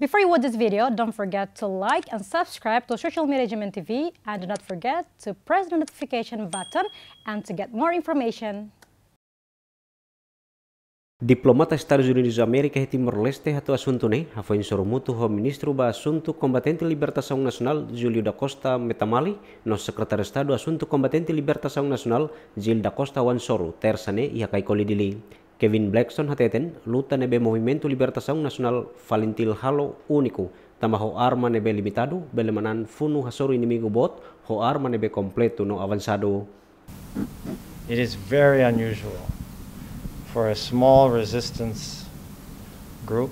Before you watch this video, don't forget to like and subscribe to Social Media TV, and do not forget to press the notification button and to get more information. Diplomat Estados Unidu Ámerika e Timor-Leste hatu assunto ne avansadu mutu ho ministro ba assunto Movimentu Libertasaun Nasionál Júlio da Costa Metamali no secretário de Estado assunto Movimentu Libertasaun Nasionál Gil da Costa avansadu tersane ia kai kolidili Kevin Blackstone hateten luta nebe Movimentu Libertasaun Nasionál FALINTIN halo úniku tama ho arma nebe limitadu bele manan funu hasoru inimigu bot ho arma nebe kompletu no avansadu. It is very unusual for a small resistance group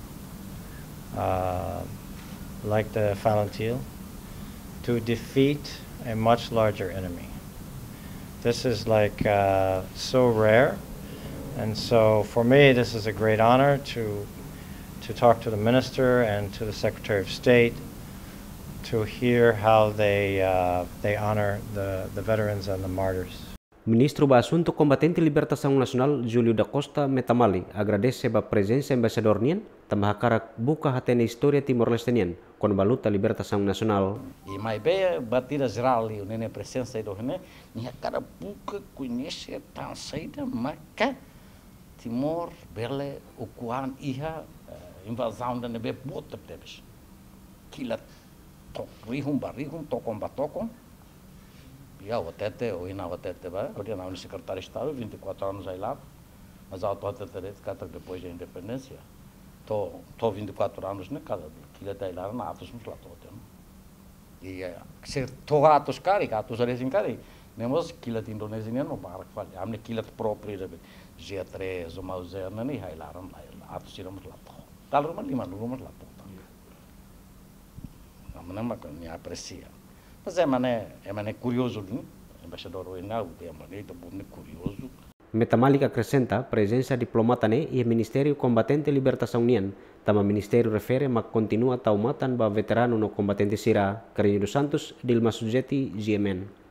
like the FALINTIN to defeat a much larger enemy. This is like so rare, and so for me this is a great honor to talk to the Minister and to the Secretary of State to hear how they honor the veterans and the martyrs. Ministro ba assunto Movimentu Libertasaun Nasionál Júlio da Costa Metamali agradece ba presença embaixador nian tamahakarak buka hatene história Timor-Leste nian kon ba luta Libertasaun Nasional. E mais bem batida geral ali, né, presença aí do né, minha cara buka conhece tan saída maca Timor bele ukuan iha invasão da nebe bota tebes. Kila tok rihum barihum tokom batokon. Ya, hateten, ou ina hateten, eu tinha na secretário de Estado, 24 anos aí lá, mas a hateten depois da independência, tô 24 anos na casa que ele tá lá na atos nos lá todo, e se tô atos cari, atos aresin cari, nemos que ele tem Indonésia não para que fale, amne que ele próprio G3 ou Mauser não nem aí lá atos iramos lá todo, tal rumah 5 rumah lá todo, não me aprecia. Mas é mané curioso, né? Embaixador Estadu é mané curioso. Metamali acrescenta presença diplomata ne e Ministério Combatente Libertasaun nian tama Ministério refere mak continua taumatan ba veterano no combatente sira Carinho dos Santos Dilma Sujeti GMN.